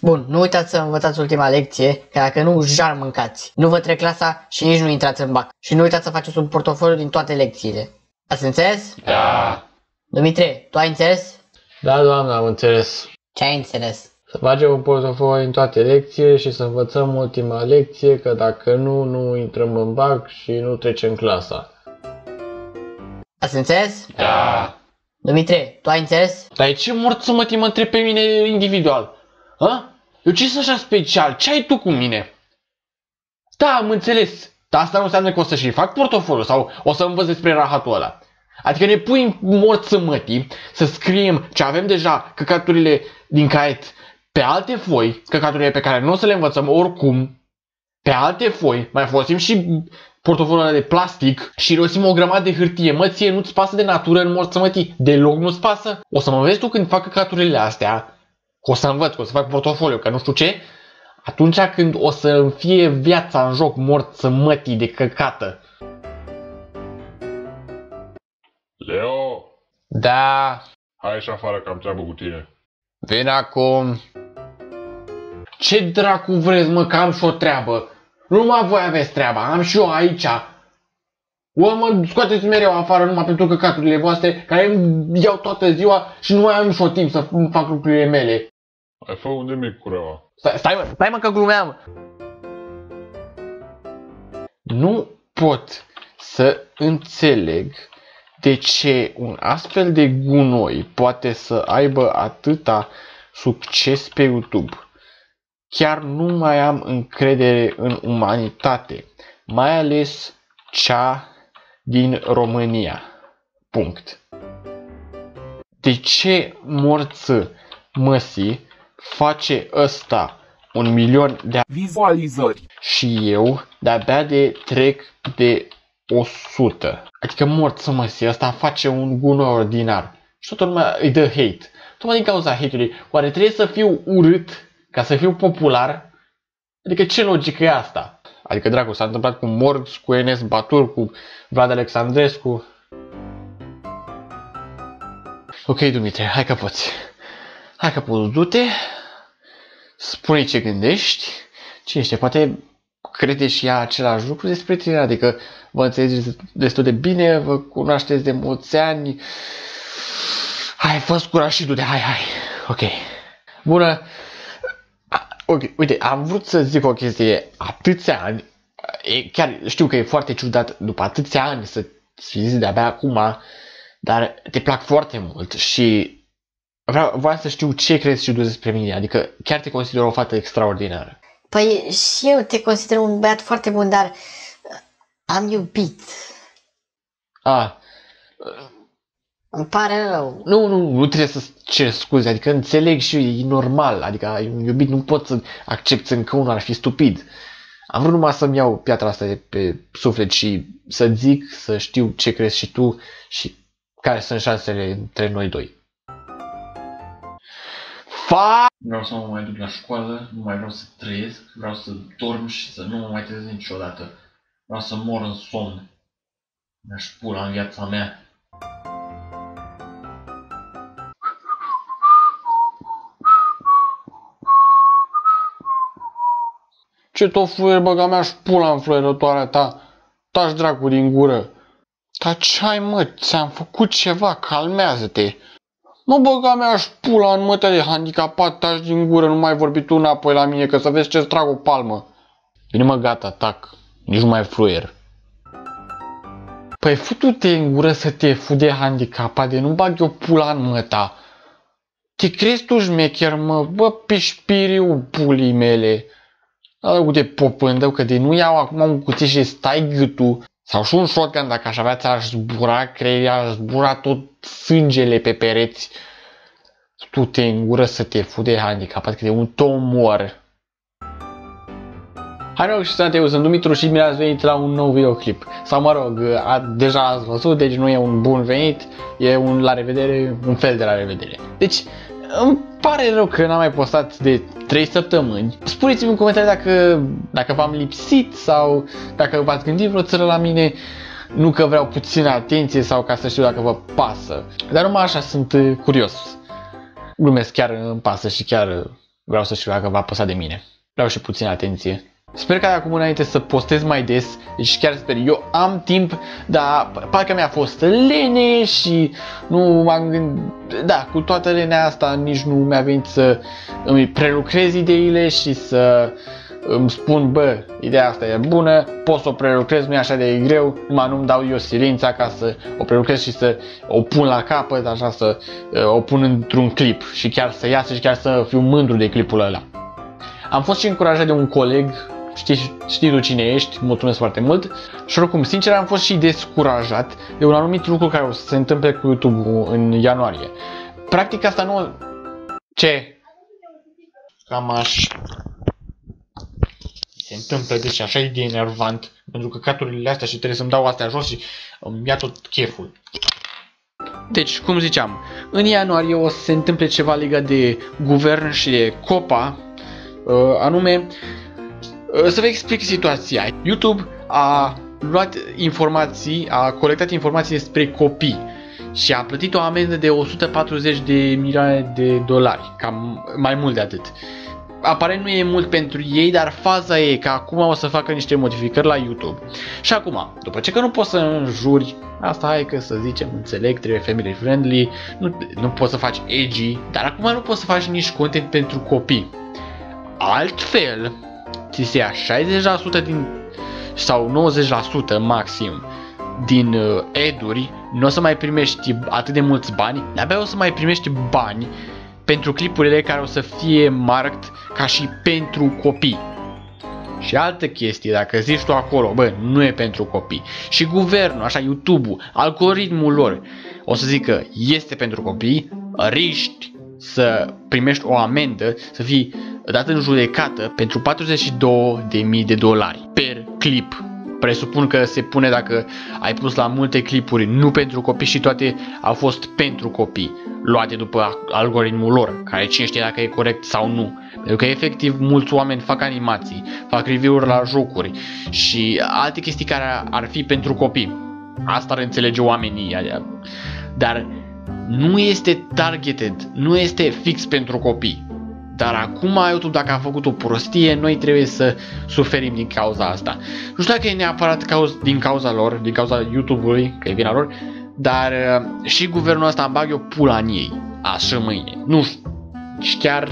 Bun, nu uitați să învățați ultima lecție, că dacă nu, jar mâncați. Nu vă trec clasa și nici nu intrați în bac. Și nu uitați să faceți un portofoliu din toate lecțiile. Ați înțeles? Da. Dumitrie, tu ai înțeles? Da, doamne, am înțeles. Ce ai înțeles? Să facem un portofoliu în toate lecțiile și să învățăm ultima lecție, că dacă nu, nu intrăm în bac și nu trecem clasa. Ați înțeles? Da. Dumitrie, tu ai înțeles? Dar ce mort să mă întreb pe mine individual? Ha? Eu ce sunt așa special? Ce ai tu cu mine? Da, am înțeles. Dar asta nu înseamnă că o să-și fac portofoliu sau o să învăț despre rahatul ăla. Adică ne pui morți mătii să scriem ce avem deja, căcaturile din caiet pe alte foi, căcaturile pe care nu o să le învățăm oricum, pe alte foi, mai folosim și portofoliul ăla de plastic și rosim o grămadă de hârtie. Mă, ție nu-ți pasă de natură în morți mătii? Deloc nu-ți pasă? O să mă înveți tu când fac căcaturile astea, o să învăț, o să fac portofoliu, că nu știu ce, atunci când o să-mi fie viața în joc morți mătii de căcată. Leo, Da, hai și afară că am treabă cu tine. vin acum. Ce dracu vreți, mă, că am și o treabă? Numai voi aveți treaba, am și eu aici. O, mă scoateți mereu afară numai pentru căcaturile voastre, care îmi iau toată ziua și nu mai am și o timp să fac lucrurile mele. Hai, fă unde mic cureaua. Stai mă că glumeam. Nu pot să înțeleg de ce un astfel de gunoi poate să aibă atâta succes pe YouTube. Chiar nu mai am încredere în umanitate, mai ales cea din România. Punct. De ce morță măsii face ăsta 1.000.000 de vizualizări și eu de-abia de trec de 100. Adică morță măsii, ăsta face un gunoi ordinar. Și toată lumea îi dă hate. Tocmai din cauza hate-ului. Oare trebuie să fiu urât ca să fiu popular? Adică ce logică e asta? Adică, dracu, s-a întâmplat cu Morgs, cu Enes Batur, cu Vlad Alexandrescu. Ok, Dumitrie, hai că poți. Hai că poți, du-te. Spune ce gândești. Cine știe, poate crede și ea același lucru despre tine. Adică vă înțelegeți destul de bine, vă cunoașteți de mulți ani. Hai, fă-ți curaj și du-te, hai. Ok. Bună. Ok, uite, am vrut să zic o chestie. Atâția ani, chiar știu că e foarte ciudat după atâția ani să fi zis de-abia acum, dar te plac foarte mult și vreau să știu ce crezi și tu despre mine. Adică chiar te consider o fată extraordinară. Păi și eu te consider un băiat foarte bun, dar am iubit. Îmi pare rău. Nu trebuie să cer scuze, adică înțeleg și eu, e normal, adică ai un iubit, nu pot să accept încă unul, ar fi stupid. Am vrut numai să-mi iau piatra asta de pe suflet și să zic, să știu ce crezi și tu și care sunt șansele între noi doi. Vreau să mă mai duc la școală, nu mai vreau să trăiesc, vreau să dorm și să nu mă mai trezesc niciodată. Vreau să mor în somn. Mi-aș pula în viața mea. Ce tot fluier, băga mea și pula în fluierătoarea ta. Taci dracu din gură. Dar ce ai, mă? Ți-am făcut ceva, calmează-te. Mă, băga mea și pula în mătă de handicapat, taci din gură, nu mai vorbi tu înapoi la mine, că să vezi ce-ți trag o palmă. Bine, mă, gata, tac. Nici nu mai fluier. Păi futu-te în gură să te fu de handicapat, de nu bag eu pula în măta. Te crezi tu șmecher, mă? Bă, pișpiriu pulii mele. Ăla de popândău, că de nu iau acum un cuțit și stai gâtul. Sau și un shotgun, dacă aș avea, ți-aș zbura creierea, aș zbura tot sângele pe pereți. Tu te îngură să te fu de handicapat, că de un tomor. Hai rog și eu sunt Dumitru și bine ați venit la un nou videoclip. Sau mă rog, deja ați văzut, deci nu e un bun venit, e un la revedere, un fel de la revedere. Deci, îmi pare rău că n-am mai postat de 3 săptămâni. Spuneți-mi în comentarii dacă v-am lipsit sau dacă v-ați gândit vreo țără la mine. Nu că vreau puțină atenție sau ca să știu dacă vă pasă. Dar numai așa sunt curios. Glumesc, chiar îmi pasă și chiar vreau să știu dacă va păsa de mine. Vreau și puțin atenție. Sper că de acum înainte să postez mai des, deci chiar sper. Eu am timp, dar parcă mi-a fost lene și nu m-am gândit, da, cu toată lenea asta nici nu mi-a venit să îmi prelucrez ideile și să îmi spun, bă, ideea asta e bună, pot să o prelucrez, nu e așa de greu, numai nu-mi dau eu silința ca să o prelucrez și să o pun la capăt, așa să o pun într-un clip și chiar să iasă și chiar să fiu mândru de clipul ăla. Am fost și încurajat de un coleg, știi tu cine ești, mulțumesc foarte mult. Și oricum, sincer, am fost și descurajat de un anumit lucru care o să se întâmple cu YouTube-ul în ianuarie. Practic asta nu... Ce? Cam așa... Se întâmplă, deci așa e de enervant, pentru că căcaturile astea și trebuie să-mi dau astea jos și îmi ia tot cheful. Deci, cum ziceam, în ianuarie o să se întâmple ceva legat de guvern și de COPA, anume, să vă explic situația. YouTube a luat informații, a colectat informații despre copii și a plătit o amendă de 140 de milioane de dolari, cam mai mult de atât. Aparent nu e mult pentru ei, dar faza e că acum o să facă niște modificări la YouTube. Și acum, după ce că nu poți să înjuri, asta hai că să zicem, înțeleg, trebuie family friendly, nu poți să faci edgy, dar acum nu poți să faci nici content pentru copii. Altfel, ți se ia 60% din, sau 90% maxim din ad-uri, nu o să mai primești atât de mulți bani, de-abia o să mai primești bani pentru clipurile care o să fie marked ca și pentru copii. Și altă chestie, dacă zici tu acolo, bă, nu e pentru copii, și guvernul, așa, YouTube-ul, algoritmul lor, o să zică este pentru copii, riști să primești o amendă, să fii dat în judecată pentru 42.000 de dolari per clip. Presupun că se pune dacă ai pus la multe clipuri nu pentru copii și toate au fost pentru copii, luate după algoritmul lor, care cine știe dacă e corect sau nu. Pentru că efectiv mulți oameni fac animații, fac review-uri la jocuri și alte chestii care ar fi pentru copii. Asta ar înțelege oamenii, dar nu este targeted, nu este fix pentru copii. Dar acum YouTube, dacă a făcut o prostie, noi trebuie să suferim din cauza asta. Nu știu dacă e neapărat din cauza lor, din cauza YouTube-ului, că e vina lor, dar și guvernul ăsta îmi bag eu pula în ei, așa mâine. Nu știu, și chiar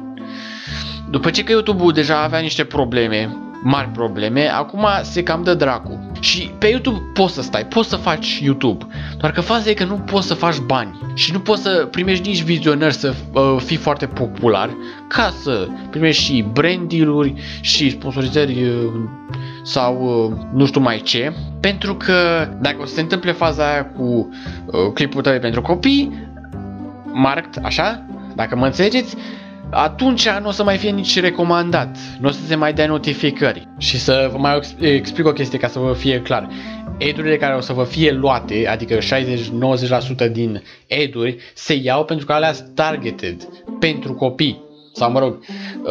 după ce că YouTube-ul deja avea niște probleme, mari probleme, acum se cam dă dracu. Și pe YouTube poți să stai, poți să faci YouTube, doar că faza e că nu poți să faci bani și nu poți să primești nici vizionări să fii foarte popular, ca să primești și brand deal-uri și sponsorizări sau nu știu mai ce, pentru că dacă o să se întâmple faza aia cu clipul tău pentru copii, marked, așa, dacă mă înțelegeți, atunci nu o să mai fie nici recomandat, nu o să se mai dea notificări. Și să vă mai explic o chestie ca să vă fie clar. Ad-urile care o să vă fie luate, adică 60-90% din ad-uri, se iau pentru că alea sunt targeted pentru copii. Sau mă rog,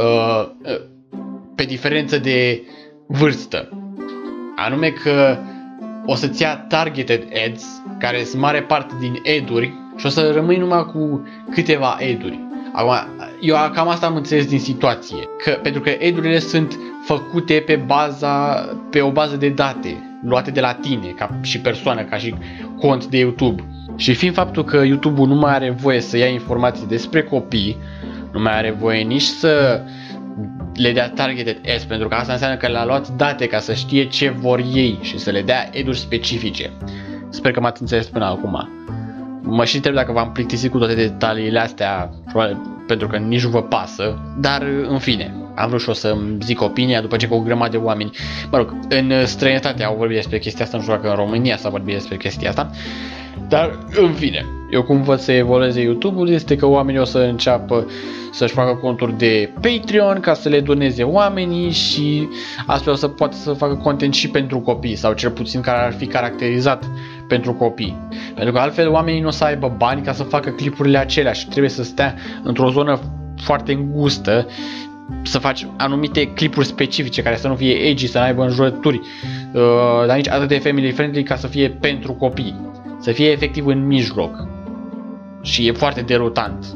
pe diferență de vârstă. Anume că o să-ți ia targeted ads, care sunt mare parte din ad-uri, și o să rămâi numai cu câteva ad-uri. Acum, eu cam asta am înțeles din situație, pentru că ad-urile sunt făcute pe o bază de date, luate de la tine, ca și persoană, ca și cont de YouTube. Și fiind faptul că YouTube-ul nu mai are voie să ia informații despre copii, nu mai are voie nici să le dea targeted ads, pentru că asta înseamnă că le-a luat date ca să știe ce vor ei și să le dea ad-uri specifice. Sper că m-ați înțeles până acum. Mă și întreb dacă v-am plictisit cu toate detaliile astea, probabil pentru că nici nu vă pasă, dar în fine, am vrut și o să-mi zic opinia după ce cu o grămadă de oameni, mă rog, în străinătate au vorbit despre chestia asta, nu știu dacă în România s-a vorbit despre chestia asta, dar în fine, eu cum văd să evolueze YouTube-ul este că oamenii o să înceapă să-și facă conturi de Patreon ca să le doneze oamenii și astfel o să poată să facă content și pentru copii sau cel puțin care ar fi caracterizat pentru copii. Pentru că altfel oamenii nu o să aibă bani ca să facă clipurile acelea și trebuie să stea într-o zonă foarte îngustă să faci anumite clipuri specifice care să nu fie edgy, să nu aibă înjurături, dar nici atât de family friendly ca să fie pentru copii. Să fie efectiv în mijloc. Și e foarte derutant. Nu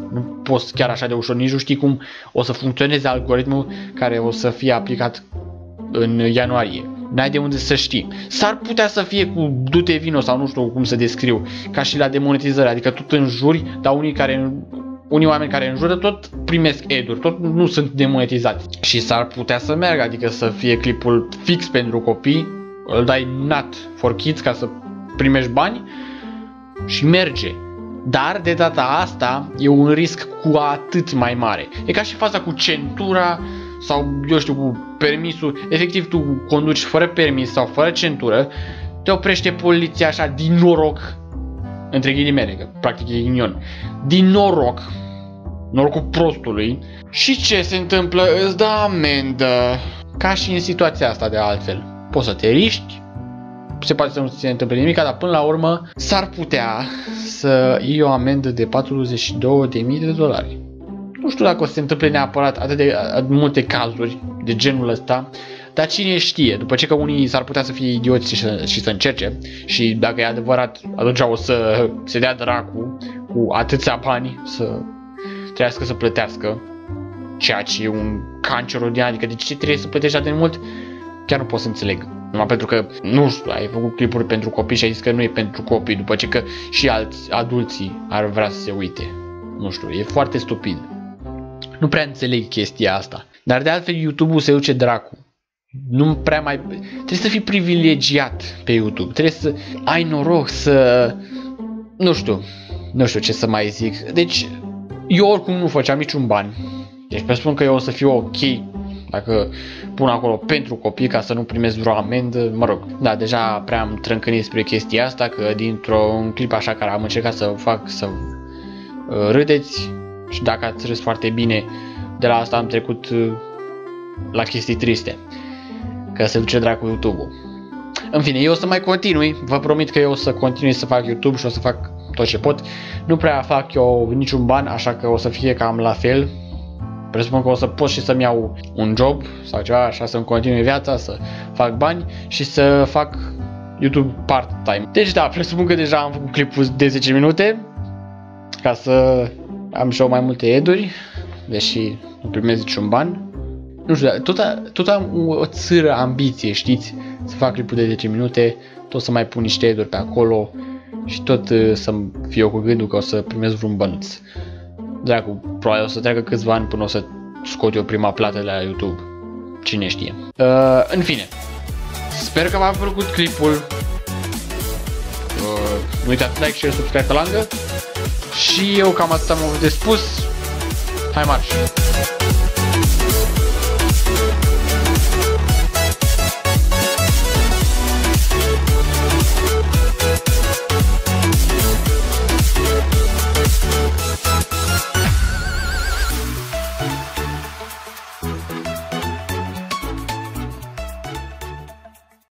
poți chiar așa de ușor, nici nu știi cum o să funcționeze algoritmul care o să fie aplicat în ianuarie. N-ai de unde să știi. S-ar putea să fie cu du-te vino sau nu știu cum să descriu, ca și la demonetizare, adică tot înjuri, dar unii oameni care înjură tot primesc ad-uri, tot nu sunt demonetizați. Și s-ar putea să meargă, adică să fie clipul fix pentru copii, îl dai not for kids ca să primești bani și merge. Dar de data asta e un risc cu atât mai mare. E ca și faza cu centura sau, eu știu, cu permisul. Efectiv, tu conduci fără permis sau fără centură, te oprește poliția așa din noroc, între ghilimele, că practic e ghinion, din noroc, norocul prostului. Și ce se întâmplă? Îți dă amendă. Ca și în situația asta de altfel. Poți să te riști, se poate să nu se întâmple nimic, dar până la urmă s-ar putea să iei o amendă de $42.000. Nu știu dacă o să se întâmple neapărat atât de multe cazuri de genul ăsta, dar cine știe, după ce că unii s-ar putea să fie idioți și să încerce, și dacă e adevărat, atunci o să se dea dracu cu atâția bani să trebuiască să plătească, ceea ce e un cancerodian, adică de ce trebuie să plătești atât de mult, chiar nu pot să înțeleg. Numai pentru că, nu știu, ai făcut clipuri pentru copii și ai zis că nu e pentru copii, după ce că și alți adulții ar vrea să se uite. Nu știu, e foarte stupid. Nu prea înțeleg chestia asta. Dar de altfel YouTube-ul se duce dracu. Nu prea mai... Trebuie să fii privilegiat pe YouTube. Trebuie să ai noroc să... Nu știu ce să mai zic. Deci, eu oricum nu făceam niciun ban. Deci presupun că eu o să fiu ok dacă pun acolo pentru copii ca să nu primesc vreo amendă, mă rog. Da, deja prea am trâncănit spre chestia asta, că dintr-un clip așa care am încercat să fac să râdeți și dacă ați râs foarte bine, de la asta am trecut la chestii triste, că se duce dracu YouTube-ul. În fine, eu o să mai continui, vă promit că eu o să continui să fac YouTube și o să fac tot ce pot. Nu prea fac eu niciun ban, așa că o să fie cam la fel. Presupun că o să pot și să-mi iau un job sau ceva, așa să-mi continui viața, să fac bani și să fac YouTube part-time. Deci da, presupun că deja am făcut clipul de 10 minute, ca să am și eu mai multe ad-uri, deși nu primesc niciun ban. Nu știu, tot am o țâră ambiție, știți, să fac clipul de 10 minute, tot să mai pun niște ad-uri pe acolo și tot să-mi fiu eu cu gândul că o să primesc vreun bănuț. Dracu, probabil o să treacă câțiva ani până o să scot eu prima plată de la YouTube. Cine știe. În fine, sper că v-a plăcut clipul. Nu uitați like, share, subscribe pe lângă. Și eu cam atât am avut de spus. Hai marș!